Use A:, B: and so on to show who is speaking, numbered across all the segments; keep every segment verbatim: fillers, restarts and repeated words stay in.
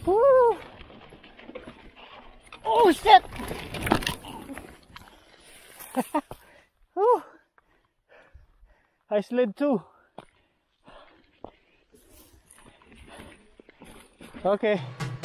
A: Woo! Oh shit! Woo! I slid too. Okay.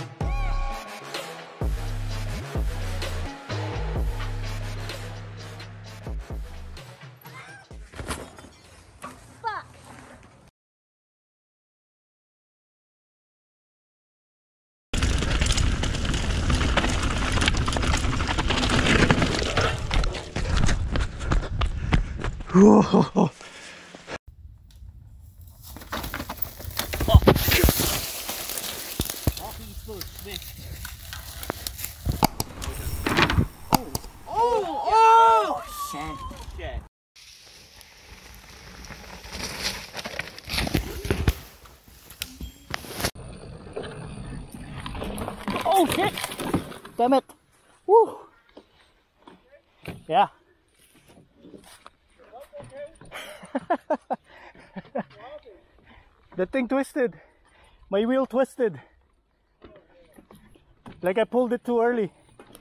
A: Whoa. Oh. Oh, oh, shit. Shit. Oh shit! Damn it! Woo! Yeah. The thing twisted. My wheel twisted. Like I pulled it too early.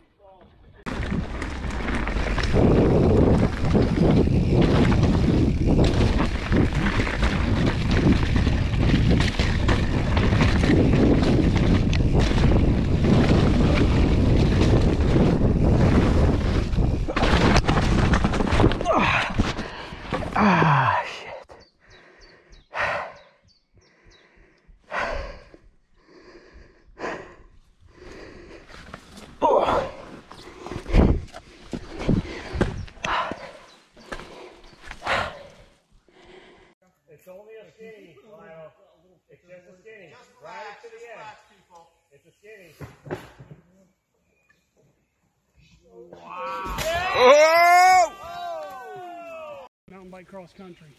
A: Ah, shit. Oh.
B: It's only a skinny, Lyle. It's just a skinny. Ride it to the end. It's a skinny. Wow.
C: Oh!
B: Oh!
D: Mountain bike cross country.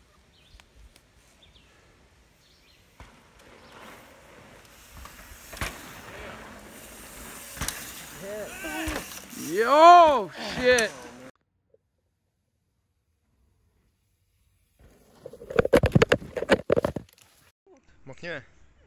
C: Yo, shit. Mokniemy.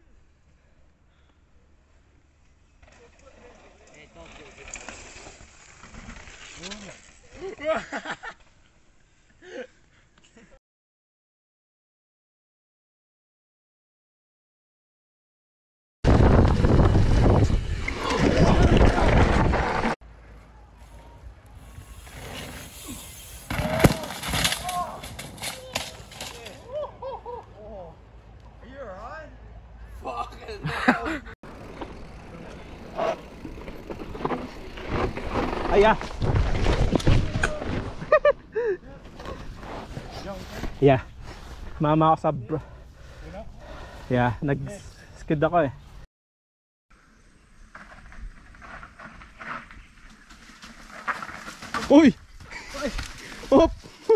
A: Ah, yeah. Yeah. Mama ako sa bro. Yeah, nag-skid ako eh. Uy! Op!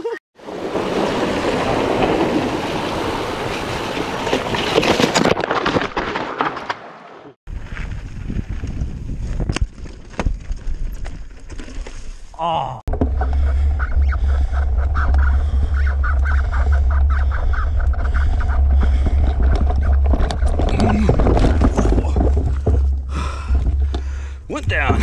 A: Oh.
C: Went down.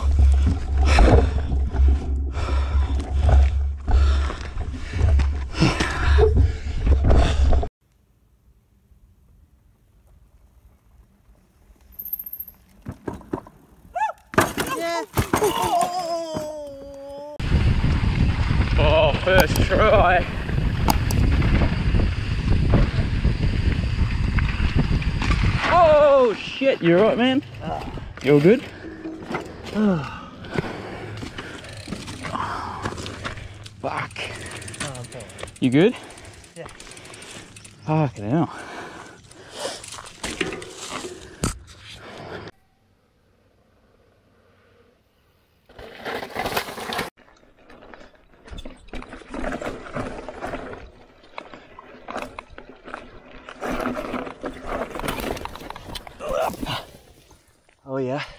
A: Yeah.
C: Oh, first try. Oh shit, you alright, man? You all good? Fuck.
A: Oh, okay.
C: You good?
A: Yeah.
C: Fucking hell.
A: Oh yeah.